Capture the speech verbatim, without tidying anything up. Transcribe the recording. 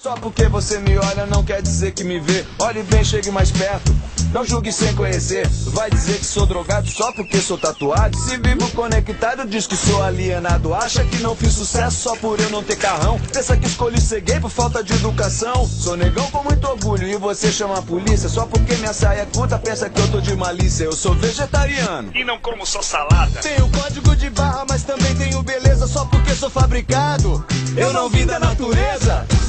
Só porque você me olha não quer dizer que me vê. Olhe bem, chegue mais perto, não julgue sem conhecer. Vai dizer que sou drogado só porque sou tatuado. Se vivo conectado diz que sou alienado. Acha que não fiz sucesso só por eu não ter carrão. Pensa que escolhi ser gay por falta de educação. Sou negão com muito orgulho e você chama a polícia. Só porque minha saia é curta pensa que eu tô de malícia. Eu sou vegetariano e não como só salada. Tenho código de barra, mas também tenho beleza. Só porque sou fabricado, eu não vim da natureza.